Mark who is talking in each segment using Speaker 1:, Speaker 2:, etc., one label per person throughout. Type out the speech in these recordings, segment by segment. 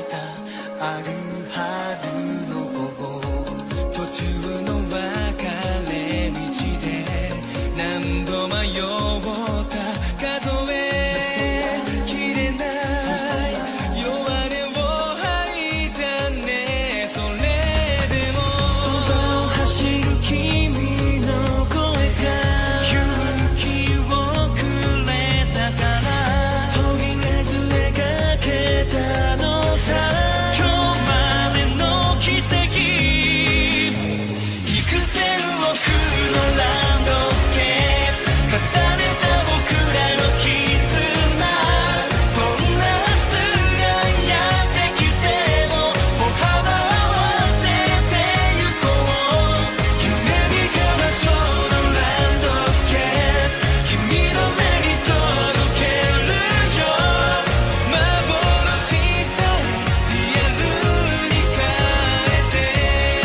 Speaker 1: たある春の午後、途中の別れ道で何度迷った数えきれない弱音を吐いたね。それでもそばを走る君の声が勇気をくれたから、途切れず描けたのさ、今日までの奇跡。幾千億のランドスケープ重ねた僕らの絆、どんな明日がやってきても歩幅合わせてゆこう。夢見た場所のランドスケープ、君の目に届けるよ。幻さえリアルに変えて、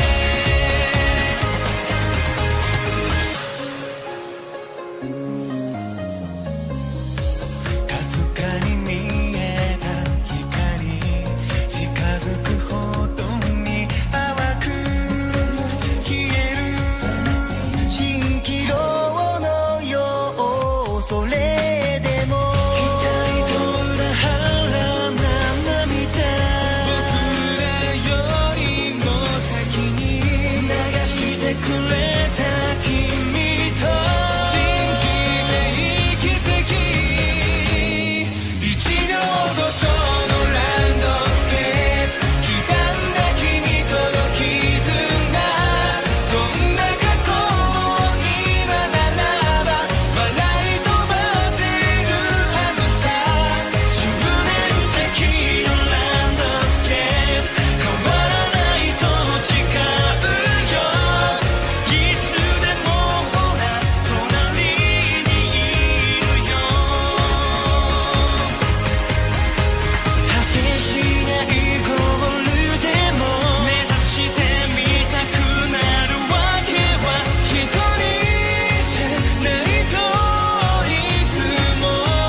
Speaker 1: かすかに見えた光、近づくほどに淡く消える蜃気楼のよう。それでも期待と裏腹な涙、僕らよりも先に流してくれた君と信じていい奇跡。1秒ごとのランドスケープ刻んだ君との絆、どんな過去も今ならば笑い飛ばせるはずさ。10年先のランドスケープ変わらないと誓うよ。いつでもほら隣にいるよ。果てしないゴールでも目指してみたくなるわけは一人じゃないといつも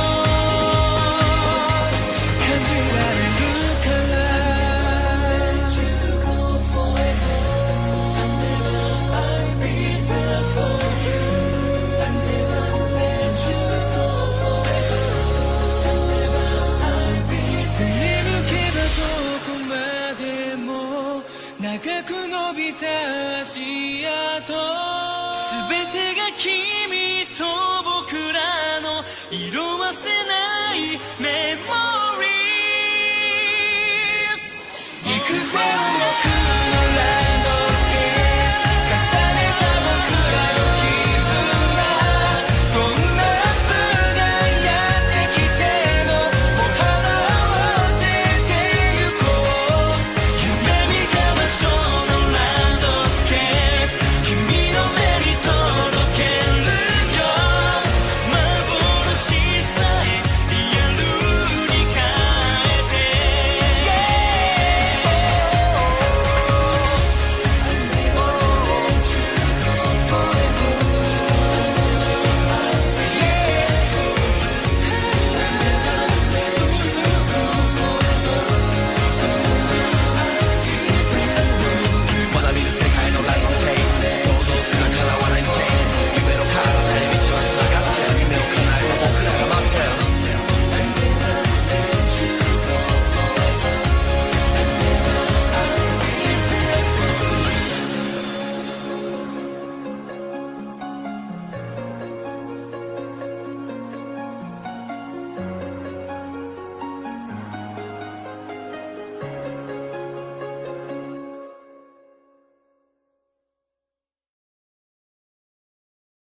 Speaker 1: 感じられるから。Let you go forever. I never I'll be there for you. I never let you go forever. I never I'll be there. 振り向けばどこまでも長く伸びた足跡、全てが君と僕らの色褪せないメモリー。